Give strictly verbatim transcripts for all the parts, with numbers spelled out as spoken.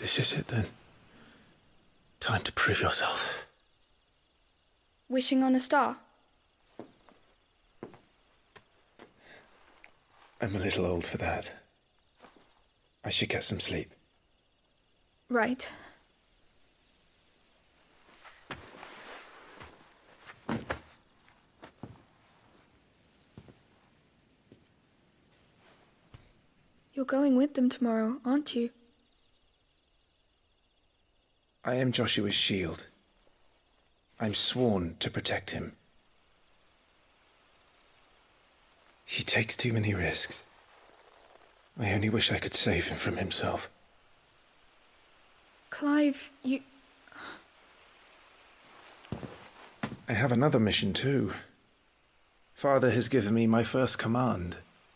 This is it then. Time to prove yourself. Wishing on a star? I'm a little old for that. I should get some sleep. Right. You're going with them tomorrow, aren't you? I am Joshua's shield. I'm sworn to protect him. He takes too many risks. I only wish I could save him from himself. Clive, you... I have another mission too. Father has given me my first command.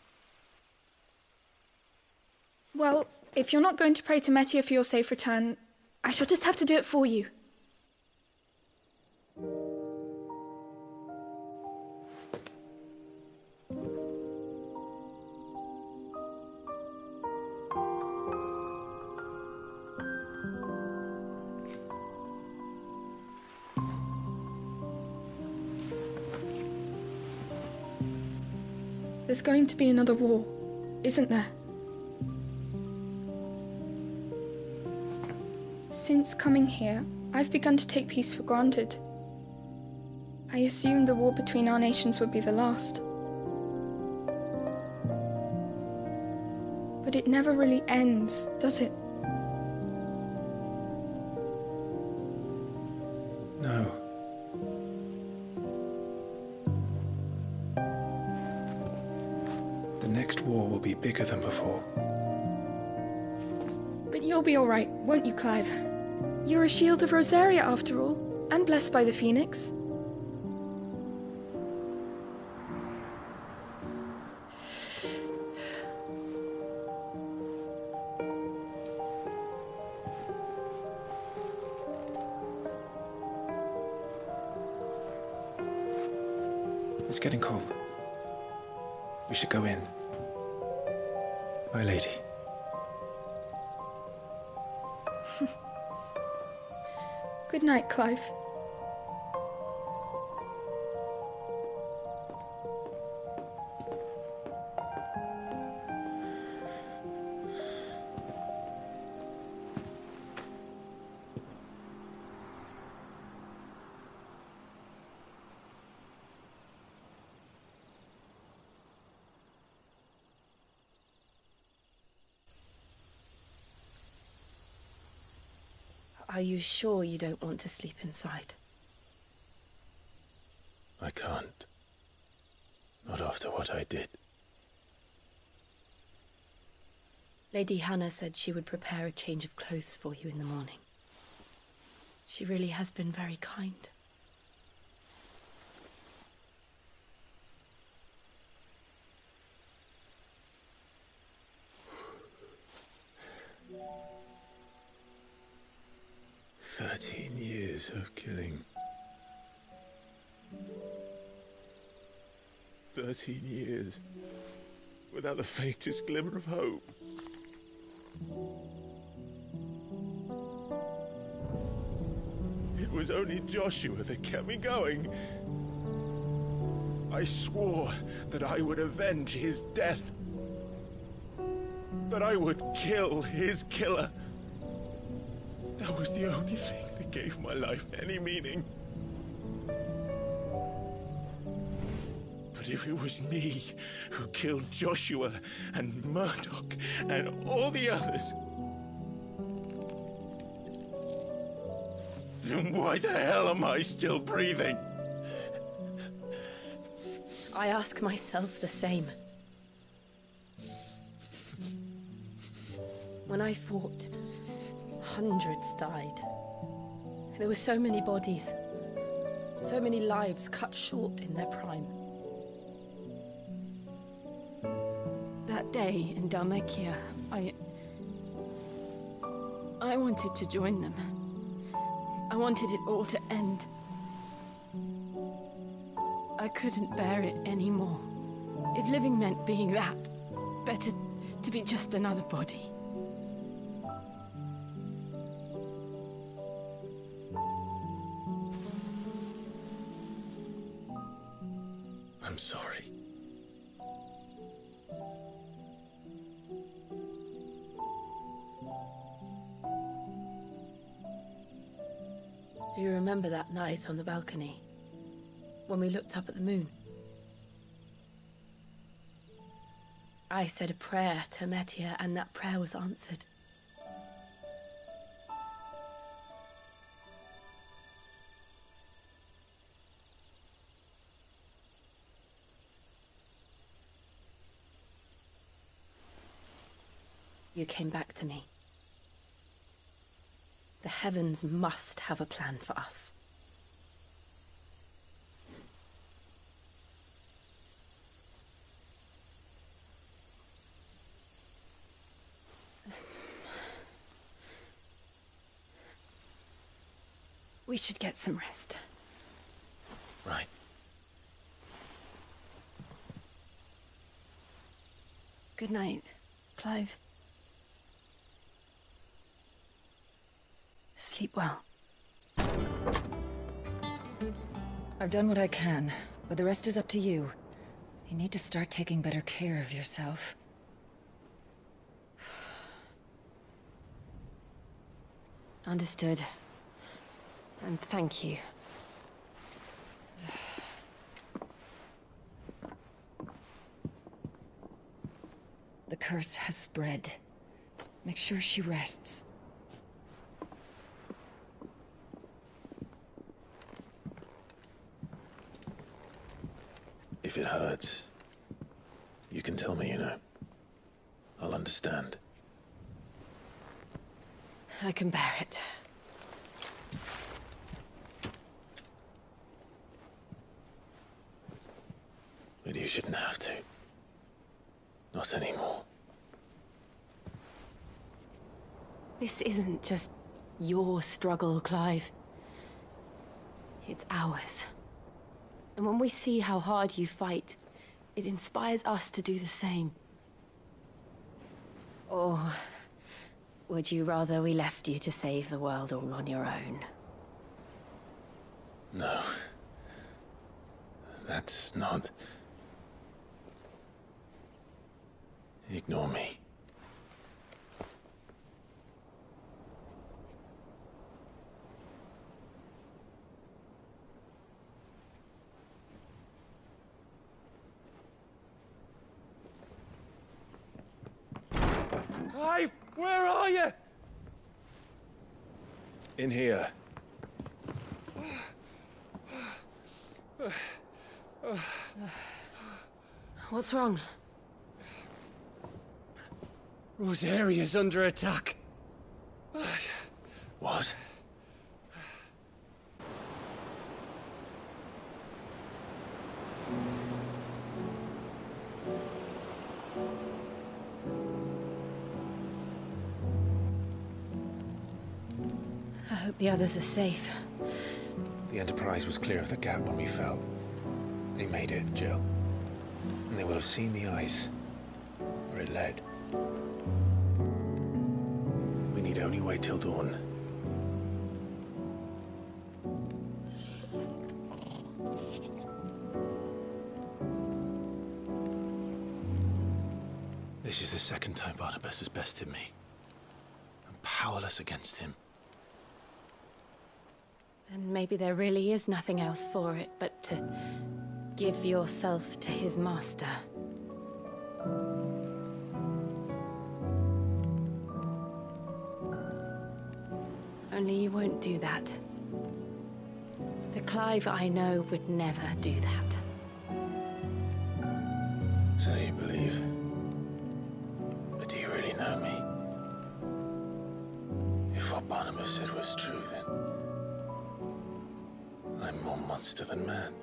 Well, if you're not going to pray to Metia for your safe return, I shall just have to do it for you. There's going to be another war, isn't there? Since coming here, I've begun to take peace for granted. I assumed the war between our nations would be the last. But it never really ends, does it? No. The next war will be bigger than before. But you'll be all right, won't you, Clive? You're a shield of Rosaria, after all, and blessed by the Phoenix. It's getting cold. We should go in. My lady. Good night, Clive. Are you sure you don't want to sleep inside? I can't. Not after what I did. Lady Hannah said she would prepare a change of clothes for you in the morning. She really has been very kind. Thirteen years of killing. Thirteen years without the faintest glimmer of hope. It was only Joshua that kept me going. I swore that I would avenge his death. That I would kill his killer. That was the only thing that gave my life any meaning. But if it was me who killed Joshua and Murdoch and all the others, then why the hell am I still breathing? I ask myself the same. When I fought, hundreds died. There were so many bodies, so many lives cut short in their prime. That day in Dalmekia, I... I wanted to join them. I wanted it all to end. I couldn't bear it anymore. If living meant being that, better to be just another body. I'm sorry. Do you remember that night on the balcony? When we looked up at the moon? I said a prayer to Metia, and that prayer was answered. You came back to me. The heavens must have a plan for us. We should get some rest. Right. Good night, Clive. Sleep well. I've done what I can, but the rest is up to you. You need to start taking better care of yourself. Understood. And thank you. The curse has spread. Make sure she rests. If it hurts, you can tell me, you know. I'll understand. I can bear it. But you shouldn't have to. Not anymore. This isn't just your struggle, Clive. It's ours. And when we see how hard you fight, it inspires us to do the same. Or would you rather we left you to save the world all on your own? No. That's not... Ignore me. Clive, where are you? In here. What's wrong? Rosaria's under attack. What? I hope the others are safe. The Enterprise was clear of the gap when we fell. They made it, Jill. And they will have seen the ice, where it led. We need only wait till dawn. This is the second time Barnabas has bested me. I'm powerless against him. And maybe there really is nothing else for it but to give yourself to his master. Only you won't do that. The Clive I know would never do that. So you believe? But do you really know me? If what Barnabas said was true, then I'm more monster than man.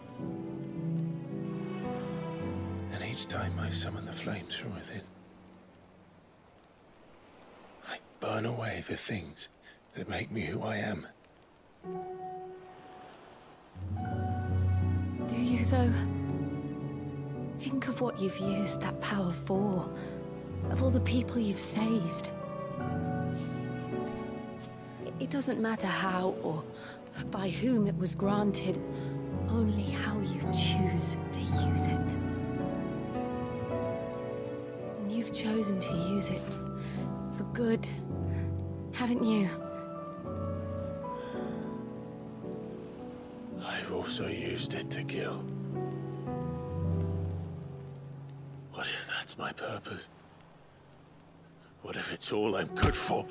And each time I summon the flames from within, I burn away the things that make me who I am. Do you, though? Think of what you've used that power for, of all the people you've saved. It doesn't matter how or by whom it was granted, only how you choose to use it. And you've chosen to use it for good, haven't you? I've also used it to kill. What if that's my purpose? What if it's all I'm good for?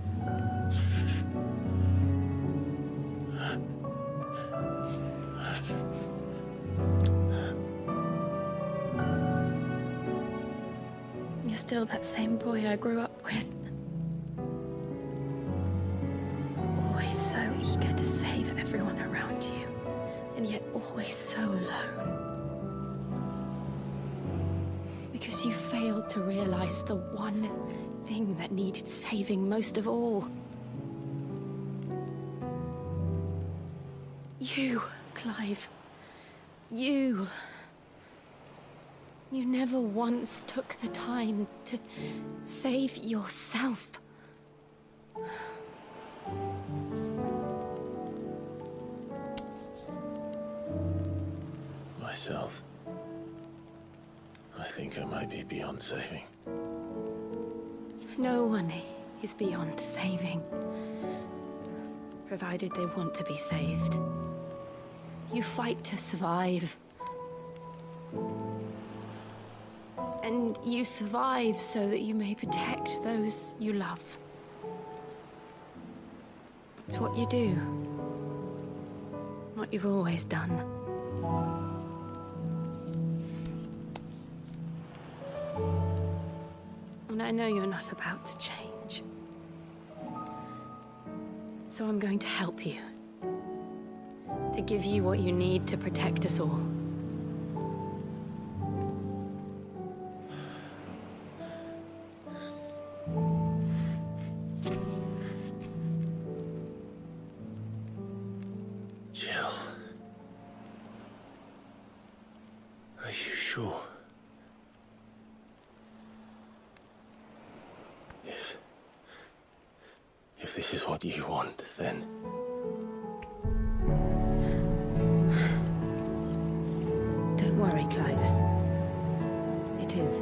You're still that same boy I grew up with. Always so eager to save everyone around you, and yet always so lone. Because you failed to realize the one thing that needed saving most of all. You, Clive. You. You never once took the time to save yourself. Myself. I think I might be beyond saving. No one is beyond saving, provided they want to be saved. You fight to survive. And you survive so that you may protect those you love. It's what you do. What you've always done. And I know you're not about to change. So I'm going to help you. To give you what you need to protect us all. Jill. Are you sure? If... If this is what you want, then... Don't worry, Clive. It is.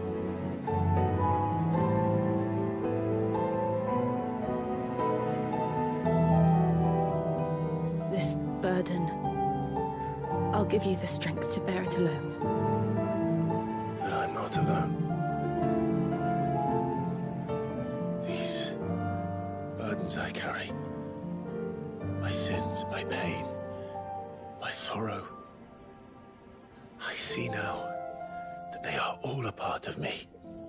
This burden, I'll give you the strength to bear it alone. But I'm not alone. These burdens I carry, my sins, my pain, my sorrow, I see now that they are all a part of me.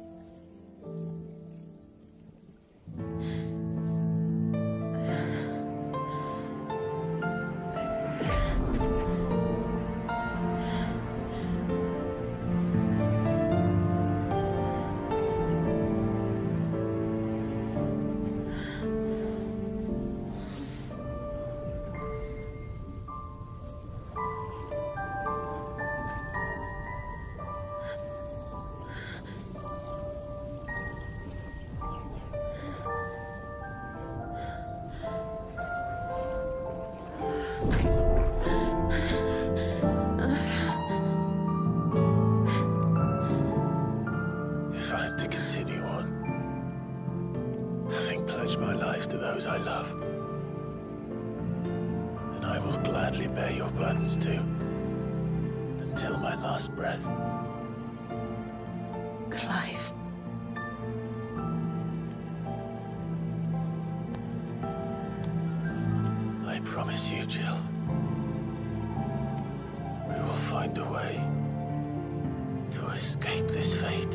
If I'm to continue on, having pledged my life to those I love, then I will gladly bear your burdens too, until my last breath. Clive. I promise you, Jill, we will find a way to escape this fate.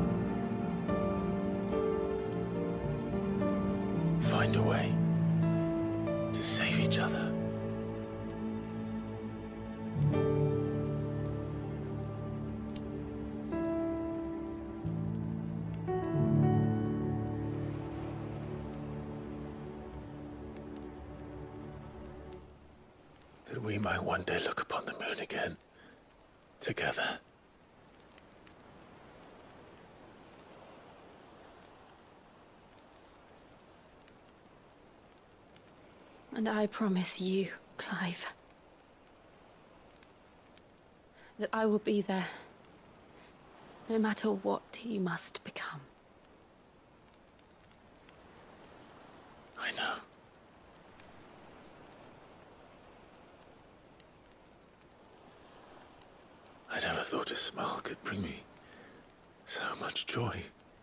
Find a way to save each other. That we might one day look upon the moon again, together. And I promise you, Clive, that I will be there, no matter what you must become. I know. I never thought a smile could bring me so much joy.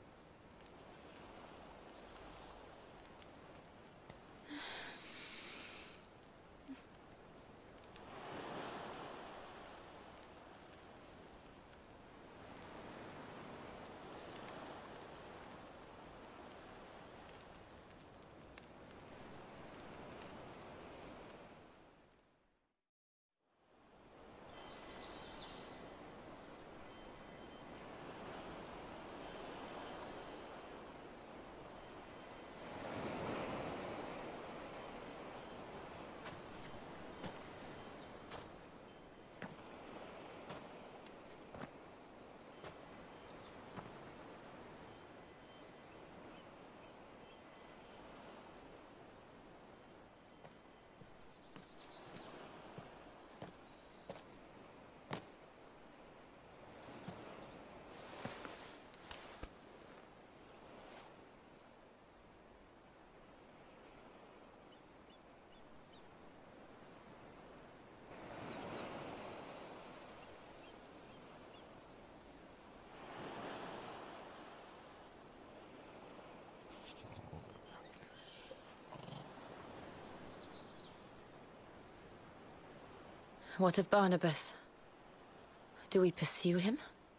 What of Barnabas? Do we pursue him?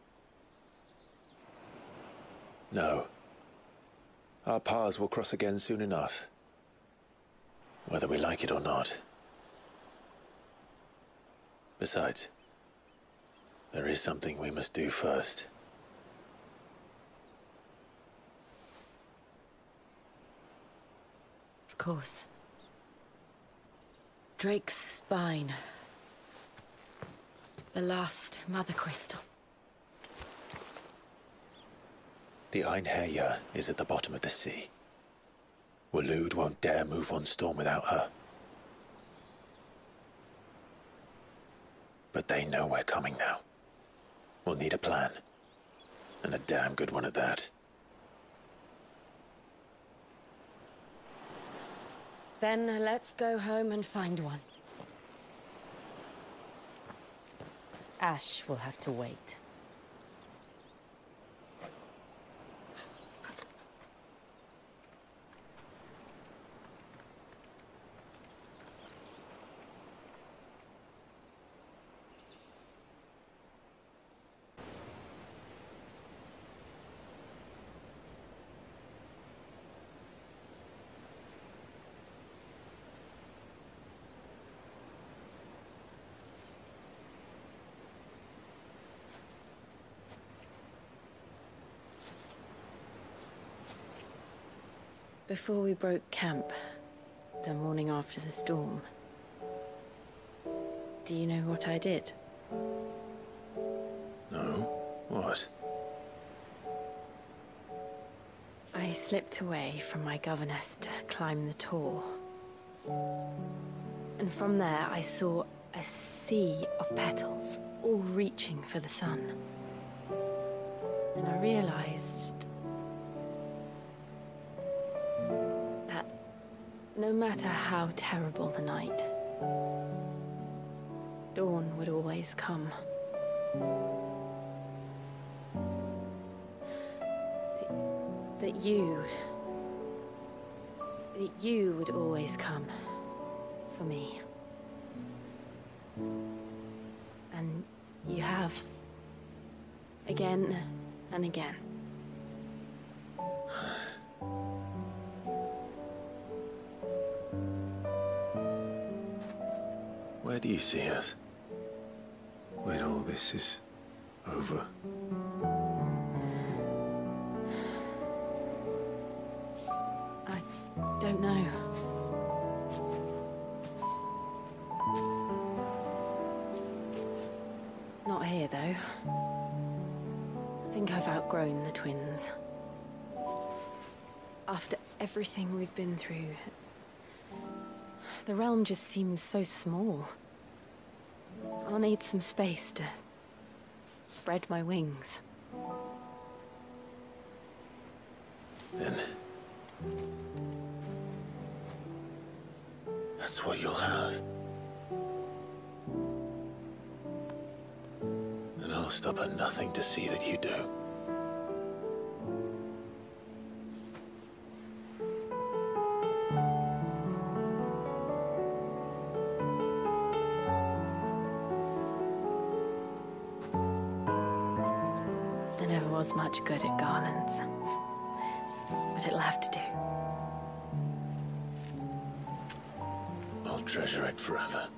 No. Our paths will cross again soon enough. Whether we like it or not. Besides, there is something we must do first. Of course. Drake's spine. The last Mother Crystal. The Einherja is at the bottom of the sea. Waloed won't dare move on Storm without her. But they know we're coming now. We'll need a plan. And a damn good one at that. Then let's go home and find one. Ash will have to wait. Before we broke camp, the morning after the storm, do you know what I did? No? What? I slipped away from my governess to climb the Teoh. And from there I saw a sea of petals, all reaching for the sun. And I realized that no matter how terrible the night, dawn would always come. That, that you... that you would always come for me. And you have. Again and again. Where do you see us? When all this is over? I don't know. Not here, though. I think I've outgrown the twins. After everything we've been through, the realm just seems so small. I'll need some space to spread my wings. Then... that's what you'll have. And I'll stop at nothing to see that you do. I never was much good at garlands, but it'll have to do. I'll treasure it forever.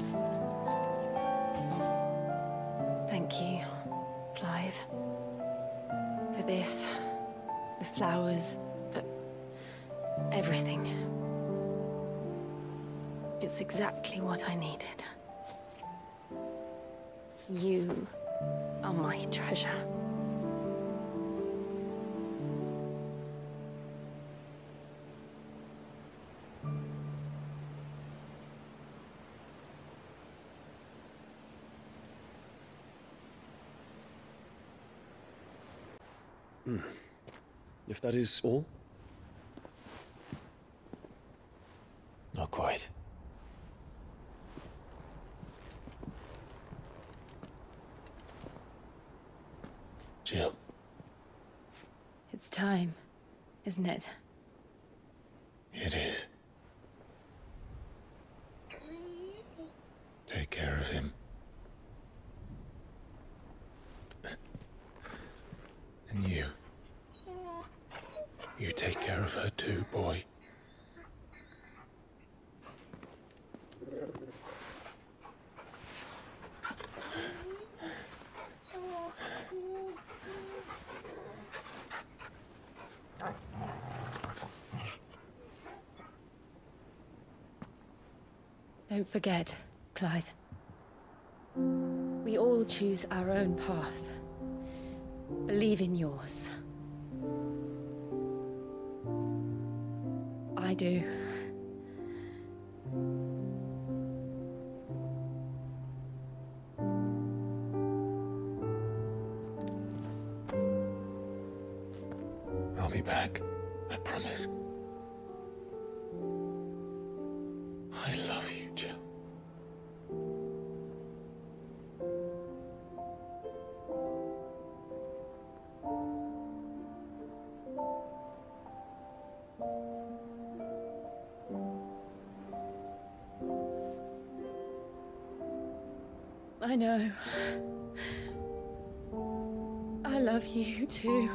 Thank you, Clive. For this, the flowers, for everything. It's exactly what I needed. You are my treasure. Hmm. If that is all? Not quite. Jill. It's time, isn't it? It is. Take care of him. And you. You take care of her too, boy. Don't forget, Clive. We all choose our own path. Believe in yours. I do. I'll be back. I promise. I love you, Jill. I know. I love you too.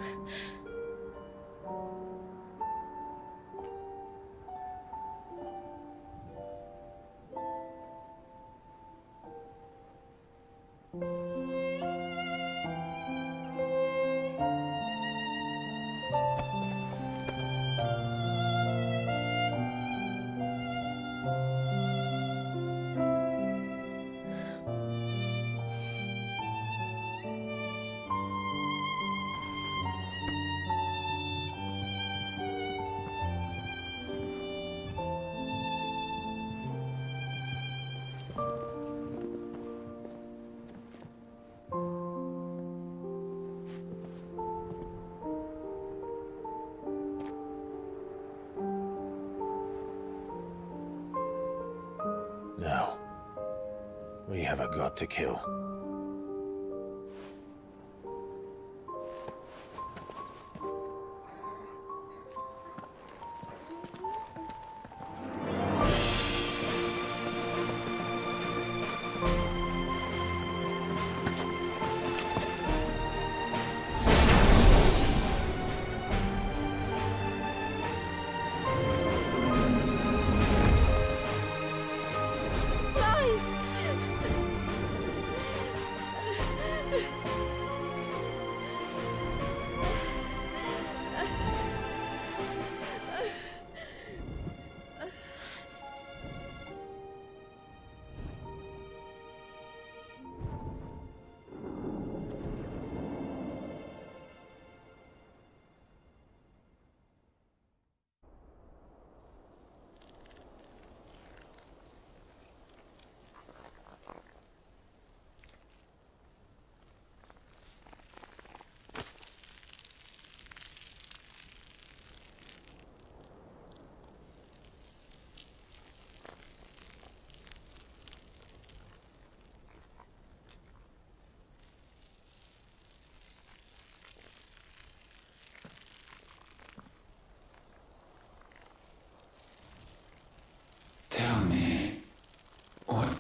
Now, we have a god to kill.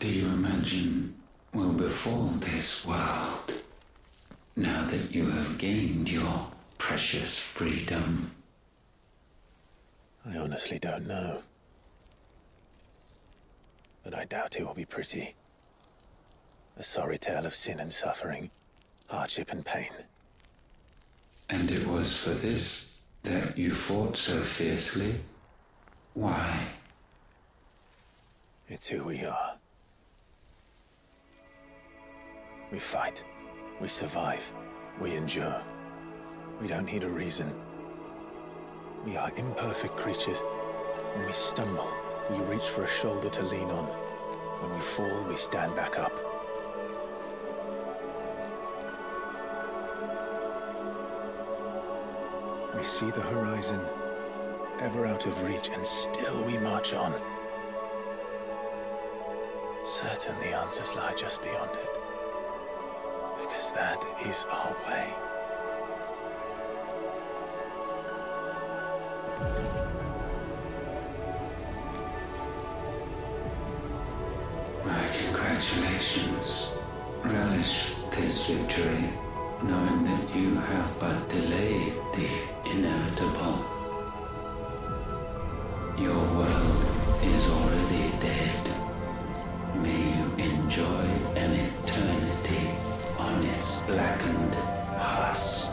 do you imagine will befall this world now that you have gained your precious freedom? I honestly don't know. But I doubt it will be pretty. A sorry tale of sin and suffering, hardship and pain. And it was for this that you fought so fiercely? Why? It's who we are. We fight. We survive. We endure. We don't need a reason. We are imperfect creatures. When we stumble, we reach for a shoulder to lean on. When we fall, we stand back up. We see the horizon, ever out of reach, and still we march on. Certain the answers lie just beyond it, because that is our way. My congratulations. Relish this victory, knowing that you have but delayed the inevitable. Your world is already dead. May you enjoy an eternity on its blackened husk.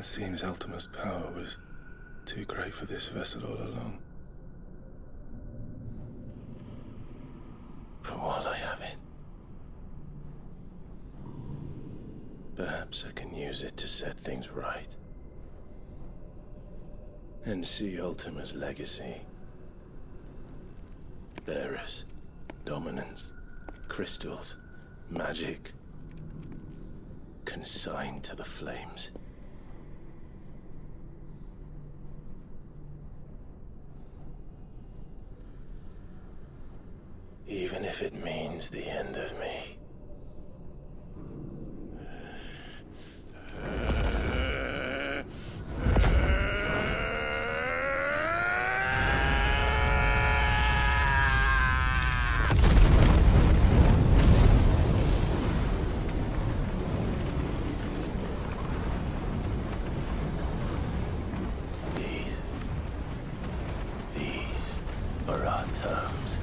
It seems Ultima's power was too great for this vessel all along. But while I have it, perhaps I can use it to set things right. And see Ultima's legacy. Bearers, dominance, crystals, magic, consigned to the flames. Even if it means the end of me. These... These are our terms.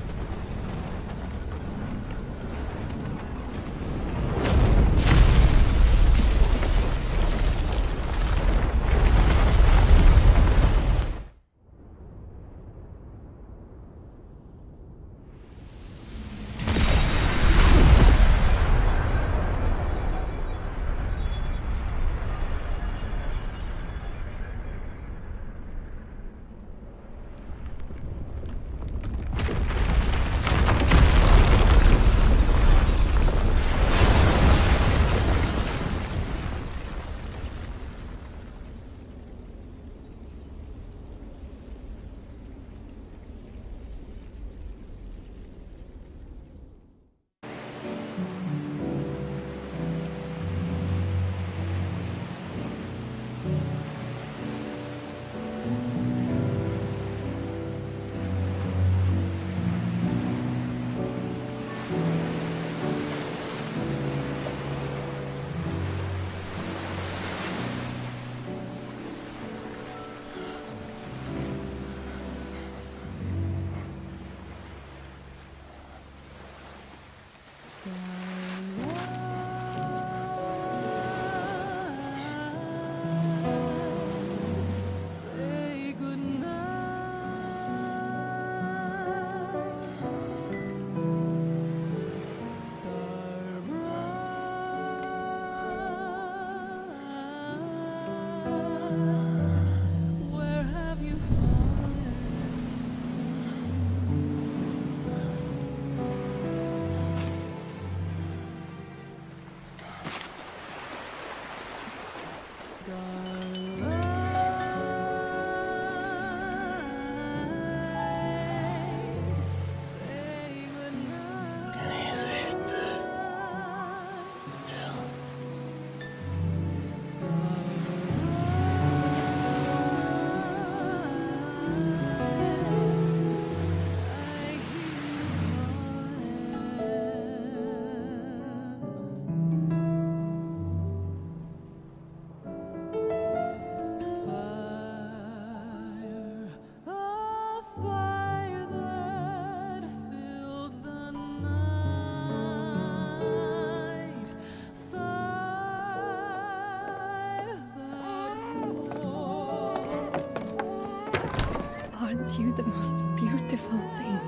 Aren't you the most beautiful thing?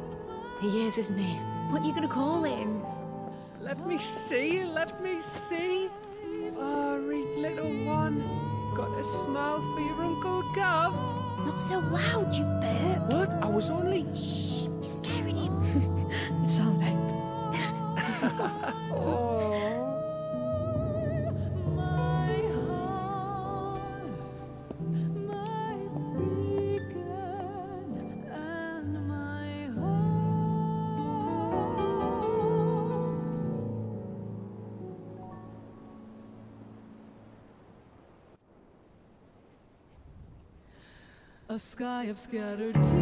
He is, isn't he? What are you gonna call him? Let me see, let me see. Oh, read little one. Got a smile for your Uncle Gav. Not so loud, you bird. What? I was only... Shh, you're scaring him. It's all right. Oh. A sky of scattered tears,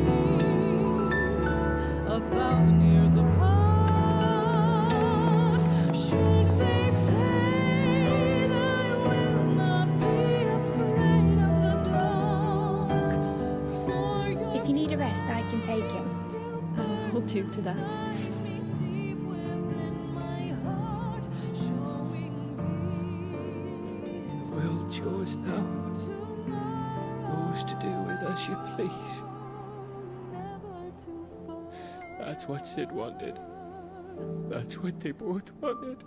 a thousand years apart. Should they fade, I will not be afraid of the dark. For your If you need a rest, I can take him. I'll hold you to that. deep within my heart, showing me The world you yours now. Yours to do with as you please. That's what Sid wanted. That's what they both wanted.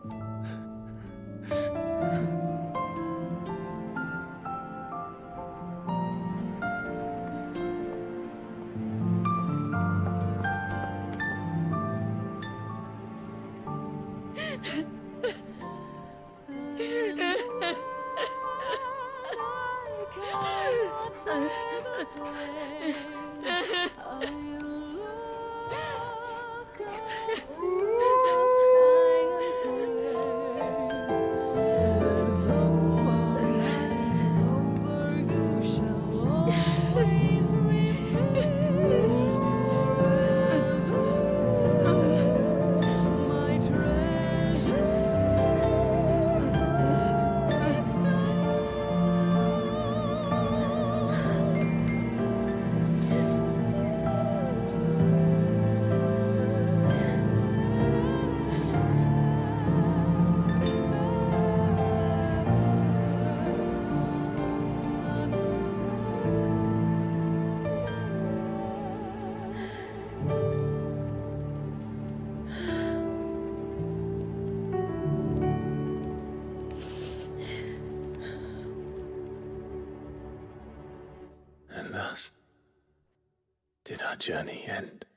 And thus did our journey end.